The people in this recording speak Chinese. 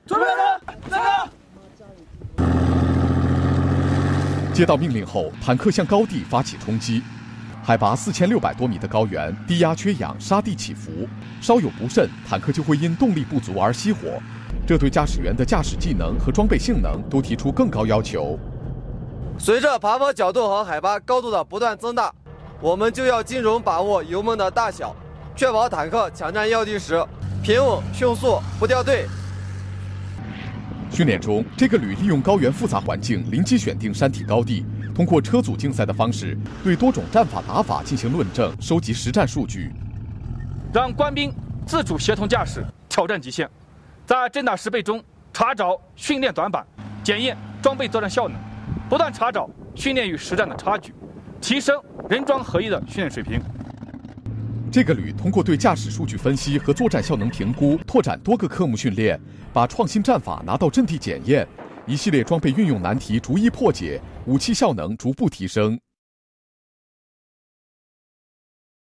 准备了，来了！ 接到命令后，坦克向高地发起冲击。海拔4600多米的高原，低压缺氧，沙地起伏，稍有不慎，坦克就会因动力不足而熄火。这对驾驶员的驾驶技能和装备性能都提出更高要求。 随着爬坡角度和海拔高度的不断增大，我们就要精准把握油门的大小，确保坦克抢占要地时平稳、迅速，不掉队。 训练中，这个旅利用高原复杂环境，临机选定山体高地，通过车组竞赛的方式，对多种战法打法进行论证，收集实战数据， 让官兵自主协同驾驶，挑战极限，在真打实备中查找训练短板，检验装备作战效能，不断查找训练与实战的差距，提升人装合一的训练水平。 这个旅通过对驾驶数据分析和作战效能评估，拓展多个科目训练，把创新战法拿到阵地检验，一系列装备运用难题逐一破解，武器效能逐步提升。